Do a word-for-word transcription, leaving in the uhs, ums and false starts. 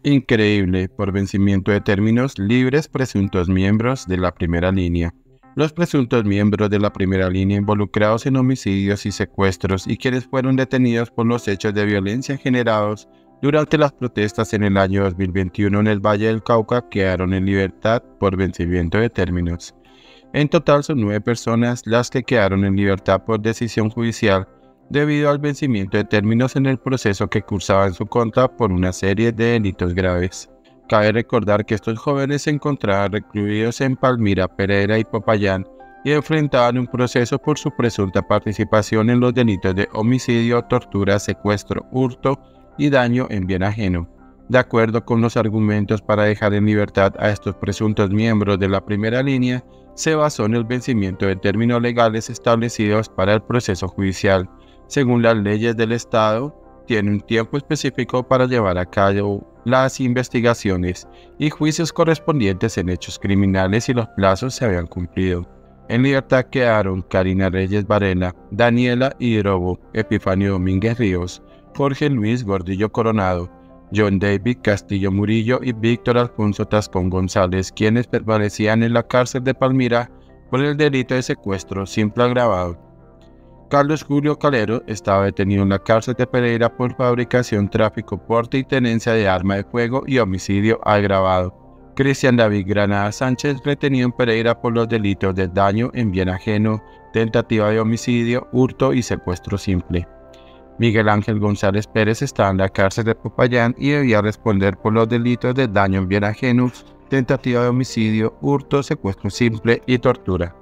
Increíble, por vencimiento de términos libres presuntos miembros de la primera línea. Los presuntos miembros de la primera línea involucrados en homicidios y secuestros y quienes fueron detenidos por los hechos de violencia generados durante las protestas en el año dos mil veintiuno en el Valle del Cauca quedaron en libertad por vencimiento de términos. En total son nueve personas las que quedaron en libertad por decisión judicial debido al vencimiento de términos en el proceso que cursaba en su contra por una serie de delitos graves. Cabe recordar que estos jóvenes se encontraban recluidos en Palmira, Pereira y Popayán y enfrentaban un proceso por su presunta participación en los delitos de homicidio, tortura, secuestro, hurto y daño en bien ajeno. De acuerdo con los argumentos para dejar en libertad a estos presuntos miembros de la primera línea, se basó en el vencimiento de términos legales establecidos para el proceso judicial. Según las leyes del Estado, tiene un tiempo específico para llevar a cabo las investigaciones y juicios correspondientes en hechos criminales y los plazos se habían cumplido. En libertad quedaron Karina Reyes Varela, Daniela Hidrobo, Epifanio Domínguez Ríos, Jorge Luis Gordillo Coronado, John David Castillo Murillo y Víctor Alfonso Tascón González, quienes permanecían en la cárcel de Palmira por el delito de secuestro simple agravado. Carlos Julio Calero estaba detenido en la cárcel de Pereira por fabricación, tráfico, porte y tenencia de arma de fuego y homicidio agravado. Cristian David Granada Sánchez, retenido en Pereira por los delitos de daño en bien ajeno, tentativa de homicidio, hurto y secuestro simple. Miguel Ángel González Pérez estaba en la cárcel de Popayán y debía responder por los delitos de daño en bien ajeno, tentativa de homicidio, hurto, secuestro simple y tortura.